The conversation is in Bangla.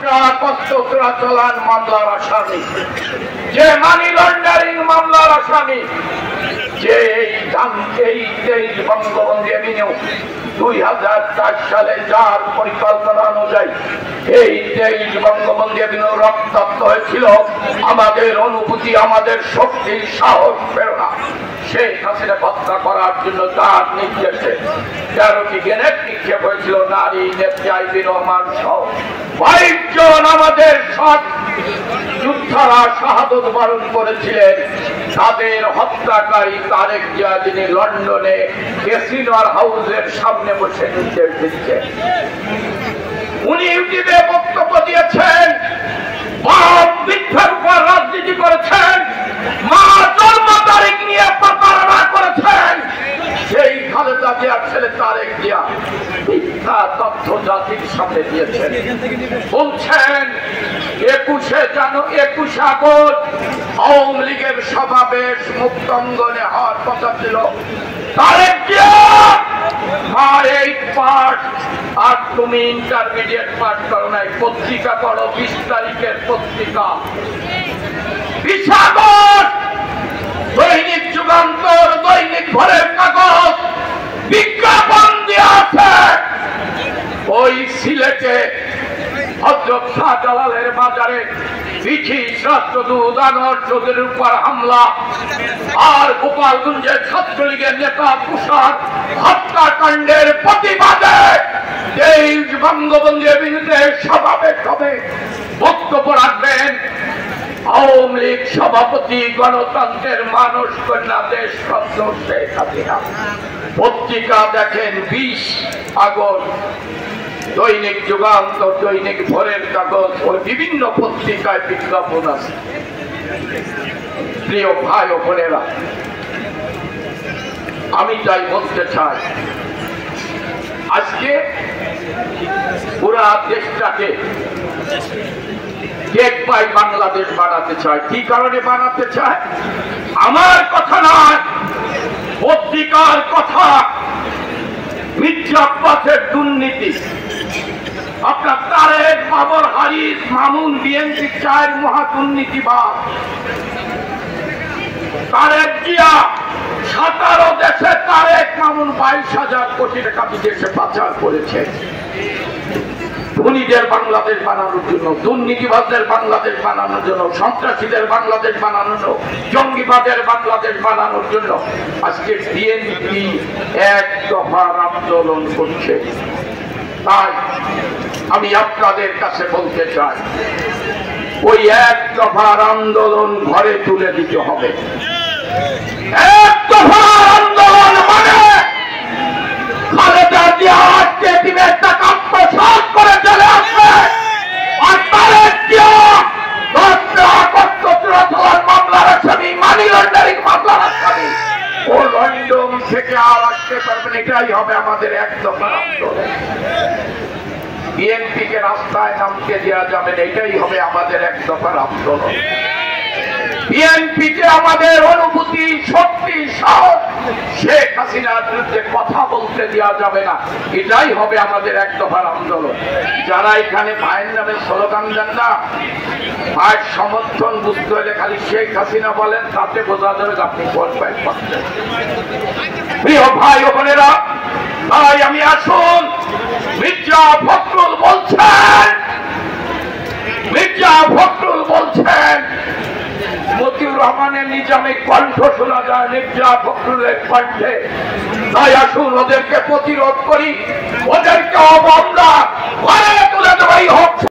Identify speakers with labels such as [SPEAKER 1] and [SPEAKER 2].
[SPEAKER 1] কষ্ট চোরাচালান মামলার আসামি, যে মানি লন্ডারিং মামলার আসামি, যে এই বঙ্গবন্ধু এভিনিউ 2004 সালে যার পরিকল্পনা অনুযায়ী এই 23 বঙ্গবন্ধু এভিনিউ রক্তাক্ত হয়েছিল, আমাদের অনুভূতি, আমাদের শক্তি, সাহস, প্রেরণা শেখ হাসিনা হত্যা করার জন্য তার নির্দেশে 13টি গ্রেনেড নিক্ষেপ হয়েছিল। নারী নেত্রী আইবি রহমান সহ 22 জন আমাদের সৎ যোদ্ধারা শাহাদত বরণ করেছিলেন। তাদের হত্যাকারী তারেক জিয়া, যিনি লন্ডনে ক্যাসিনোর হাউসের সামনে বসে নির্দেশ দিচ্ছেন, উনি ইউটিউবে বক্তব্য দিয়েছেন, মিথ্যার উপর রাজনীতি করেছেন, মা জন্ম তারিখ নিয়ে প্রতারণা করেছেন। সেই খালেদা জিয়ার ছেলে তারেক জিয়া মিথ্যা তথ্য জাতির সামনে দিয়েছেন। বলছেন 21 আগস্ট আওয়ামী লীগের সমাবেশ মুক্তাঙ্গনে হওয়ার কথা ছিল। তারেক জিয়া এইট পাস, আর তুমি ইন্টারমিডিয়েট পাস করো নাই, পত্রিকা পড়ো, 20 তারিখের পত্রিকা, 20 আগস্ট দৈনিক যুগান্তর, দৈনিক ভোরের কাগজ বিজ্ঞাপন দেওয়া আছে। ওই সিলেটে হযরত শাহজালালের বাজারে ব্রিটিশ রাষ্ট্রদূত আনোয়ার চৌধুরীর উপর হামলা, আর গোপালগঞ্জের ছাত্রলীগের নেতা তুষার হত্যাকাণ্ডের প্রতিবাদে 23 বঙ্গবন্ধু এভিনিউতে সমাবেশ হবে। বক্তব্য রাখবেন আওয়ামী লীগ সভাপতি, গণতন্ত্রের মানুষ কন্যা, দেশ রত্ন শেখ হাসিনা। পত্রিকা দেখেন 20 আগস্ট দৈনিক যুগান্তর, দৈনিক ভোরের কাগজ, ওই বিভিন্ন পত্রিকায় বিজ্ঞাপন আছে। প্রিয় ভাই ও বোনেরা, আমি তাই বলতে চাই, আজকে পুরা দেশটাকে এক পাই বাংলাদেশ বানাতে চায়। কি কারণে বানাতে চায়? আমার কথা নয়, পত্রিকার কথা। মির্জা আব্বাসের দুর্নীতি, আপনার তারেক, বাবর, হারিস, মামুন, বিএনপি 4 মহা দুর্নীতিবাদ। তারেক জিয়া 17 দেশে, তারেক মামুন 22,000 কোটি টাকা বিদেশে পাচার করেছে। ধনীদের বাংলাদেশ বানানোর জন্য, দুর্নীতিবাদদের বাংলাদেশ বানানোর জন্য, সন্ত্রাসীদের বাংলাদেশ বানানোর জন্য, জঙ্গিবাদের বাংলাদেশ বানানোর জন্য আজকে বিএনপি এক দফার আন্দোলন করছে। তাই আমি আপনাদের কাছে বলতে চাই, ওই এক দফার আন্দোলন ঘরে তুলে দিতে হবে। এক দফার আন্দোলন মানে খালেদা জিয়া আজকে দিনের টাকা আত্মসাৎ করে চলে আসবে, আর তারেক জিয়া 10 আগস্ট চোরাচালান মামলার আসামি, মানি লন্ডারিং মামলার আসামি, ও লন্ডন থেকে আর আসতে পারবেন। এটাই হবে আমাদের এক দফার আন্দোলন। বিএনপিকে রাস্তায় নামতে দেওয়া যাবে না, এটাই হবে আমাদের এক দফার আন্দোলন। বিএনপিকে আমাদের অনুভূতি, শক্তি, সাহস, শেখ হাসিনার বিরুদ্ধে কথা বলতে দেওয়া যাবে না, এটাই হবে আমাদের এক দফার আন্দোলন। যারা এখানে ভাইয়ের নামে স্লোগান দেন না, ভাইয়ের সমর্থন বুঝতে হলে খালি শেখ হাসিনা বলেন, তাতে বোঝা যাবে আপনি ভোট পাই পাচ্ছেন। প্রিয় ভাই ও বোনেরা, তাই আমি আসুন, মির্জা ফখরুল বলছেন মতিউর রহমানের নিজামে কণ্ঠ শোনা যায় মির্জা ফখরুলের কণ্ঠে। তাই আসুন ওদেরকে প্রতিরোধ করি, ওদেরকে অবহেলা ঘরে তুলে দেওয়াই হোক।